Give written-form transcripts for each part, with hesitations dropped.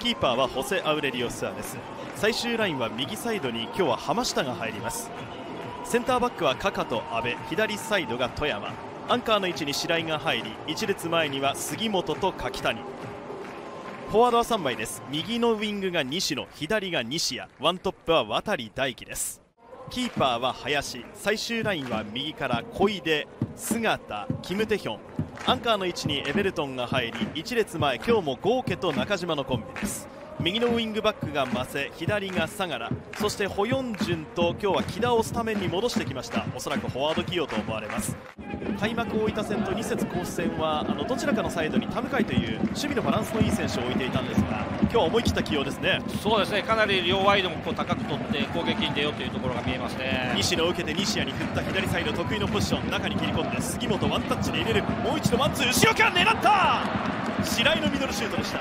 キーパーはホセ・アウレリオ・スアです。最終ラインは右サイドに今日は浜下が入ります。センターバックはカカと阿部、左サイドが富山、アンカーの位置に白井が入り、一列前には杉本と柿谷。フォワードは3枚です。右のウィングが西野、左が西谷、ワントップは渡大輝です。キーパーは林、最終ラインは右から小出、姿、キム・テヒョン、アンカーの位置にエベルトンが入り、一列前、今日も豪家と中島のコンビです。右のウィングバックがマセ、左が相良、そしてホヨンジュンと今日は木田をスタメンに戻してきました。おそらくフォワード起用と思われます。開幕大分戦と2節甲子戦はどちらかのサイドに田向という守備のバランスのいい選手を置いていたんですが、今日は思い切った起用ですね。 そうですね、かなり両ワイドも高く取って攻撃に出ようというところが見えますね。 西野を受けて西谷に振った左サイド得意のポジション、中に切り込んで杉本ワンタッチで入れる、もう一度ワンツー、後ろから狙った、白井のミドルシュートでした。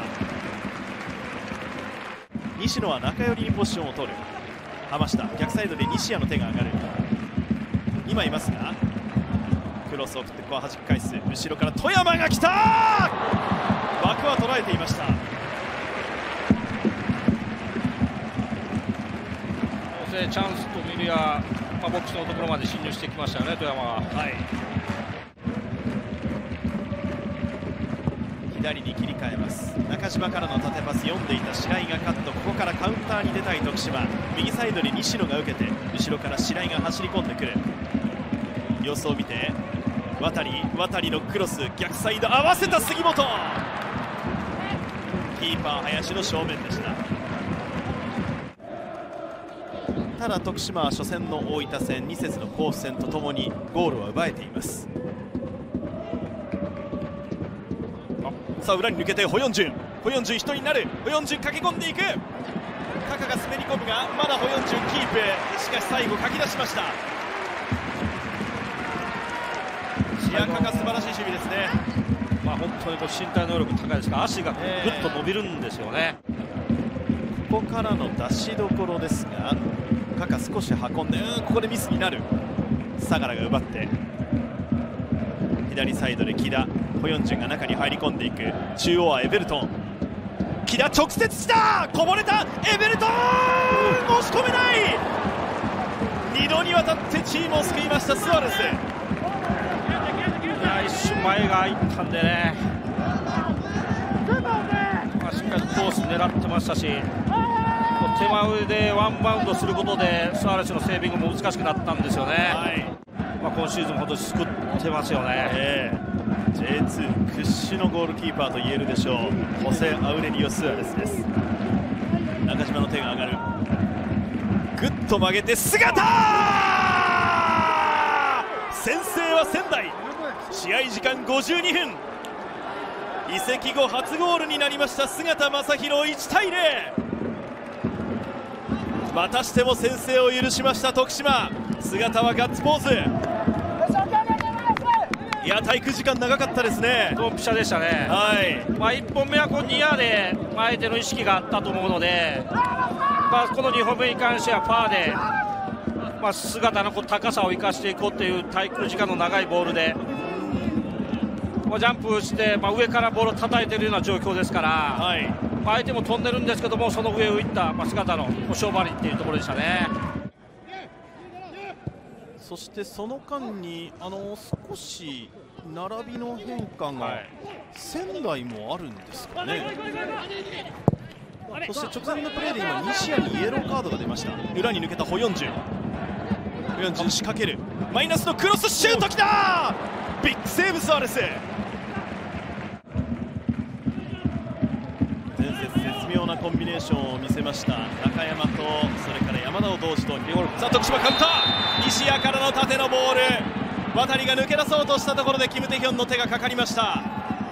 西野は中寄りにポジションを取る。浜下逆サイドで西谷の手が上がる。今いますがクロスを振ってここは弾き返す。後ろから富山が来た、枠は捉えていました。 チャンスと見るや、ボックスのところまで侵入してきましたよね、富山は。 左に切り替えます。中島からの縦パス読んでいた白井がカット、ここからカウンターに出たい徳島、右サイドに西野が受けて後ろから白井が走り込んでくる。様子を見て渡のクロス、逆サイド合わせた杉本、キーパー林の正面でした。ただ徳島は初戦の大分戦、2節の甲府戦とともにゴールは奪えています。さあ裏に抜けてホヨンジュン一人になる。ホヨンジュン駆け込んでいく。カカが滑り込むがまだホヨンジュンキープ、しかし最後かき出しました。カカ素晴らしい守備ですね。 本当に身体能力高いですから、足がぐっと伸びるんですよね。 ここからの出しどころですが、カカ少し運んで、ここでミスになる。相良が奪って左サイドで木田、ホヨンジュンが中に入り込んでいく。中央はエベルトン、木田直接したこぼれた、エベルトン押し込めない。2度にわたってチームを救いましたスアレス。 一瞬前が空いたんでね、しっかりコース狙ってましたし、手前でワンバウンドすることでスアレスのセービングも難しくなったんですよね。今シーズン本当に救ってますよね。 J2 屈指のゴールキーパーと言えるでしょう、ホセ・アウレリオ・スアレスです。中島の手が上がる。ぐっと曲げて姿、先制は仙台。試合時間52分、移籍後初ゴールになりました姿正弘、1対0。またしても先制を許しました徳島。姿はガッツポーズ。いや滞空時間長かったですね。 ドンピシャでしたね。1本目はニアで相手の意識があったと思うので、この2本目に関してはファーで、姿の高さを生かしていこうという滞空時間の長いボールで、ジャンプして、上からボールを叩いているような状況ですから、相手も飛んでるんですけども、その上をいった、姿の勝負ありっていうところでしたね。 そしてその間に少し並びの変化が仙台もあるんですかね。そして直前のプレーで今西谷にイエローカードが出ました。裏に抜けたホヨンジュン仕掛ける、マイナスのクロスシュートきた、ビッグセーブスアレス。前節絶妙なコンビネーションを見せました中山とそれから山田を同時とさあ徳島カウンター、西谷からの縦のボール、渡が抜け出そうとしたところでキム・テヒョンの手がかかりました。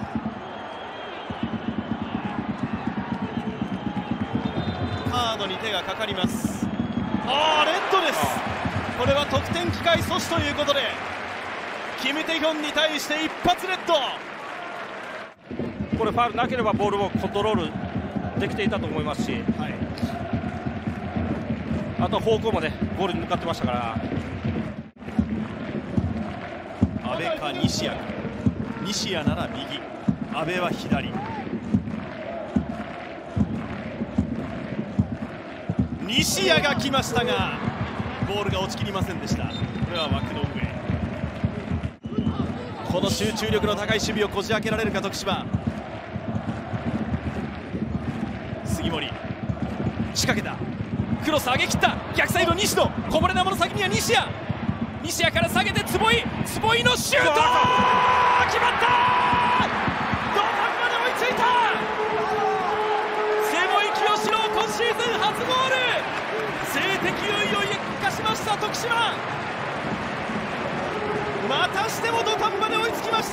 カードに手がかかります。レッドです。これは得点機会阻止ということでキム・テヒョンに対して一発レッド。 これファウルなければボールをコントロールできていたと思いますし、あとは方向もねゴールに向かってましたから。 阿部か西谷か、西谷なら右、阿部は左。 西谷が来ましたがボールが落ちきりませんでした。これは枠の上。この集中力の高い守備をこじ開けられるか徳島。杉森仕掛けた、クロス上げ切った、逆サイド西野、こぼれ球の先には西谷、西谷から下げて坪井、坪井のシュート、決まった、土壇場で追いついた、坪井清志郎今シーズン初ゴール、数的優位を生かしました徳島、またしても土壇場で追いつきました。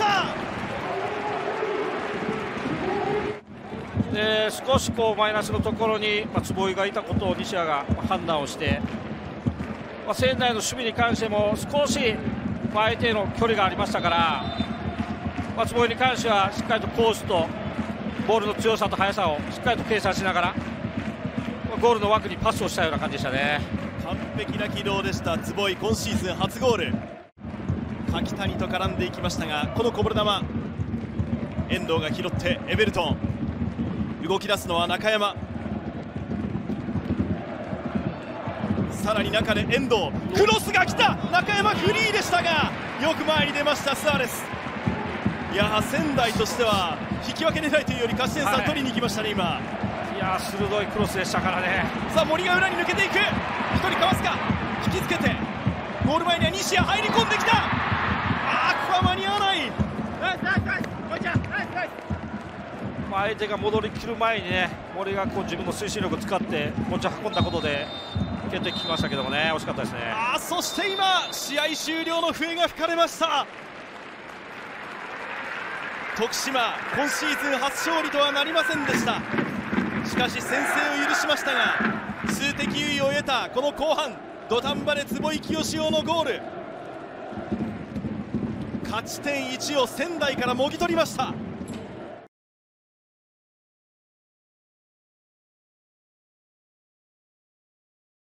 少しマイナスのところに、坪井がいたことを西谷が判断をして、仙台の守備に関しても少し相手への距離がありましたから、坪井に関してはしっかりとコースとボールの強さと速さをしっかりと計算しながらゴールの枠にパスをしたような感じでしたね。 完璧な軌道でした坪井、今シーズン初ゴール。柿谷と絡んでいきましたが、このこぼれ球遠藤が拾ってエベルトン、動き出すのは中山、さらに中で遠藤、クロスが来た、中山フリーでしたがよく前に出ましたスアレス。いや仙台としては引き分け狙いというより勝ち点3取りに行きましたね、今。 いや鋭いクロスでしたからね。 さあ森が裏に抜けていく、1人かわすか、引きつけてゴール前には西谷入り込んできた、ここは間に合わない。 相手が戻りきる前にね、森が自分の推進力を使って持ち運んだことで決定きましたけどもね、惜しかったですね。 そして今試合終了の笛が吹かれました。徳島今シーズン初勝利とはなりませんでした。しかし先制を許しましたが数的優位を得たこの後半、土壇場で坪井清志郎のゴール、勝ち点1を仙台からもぎ取りました。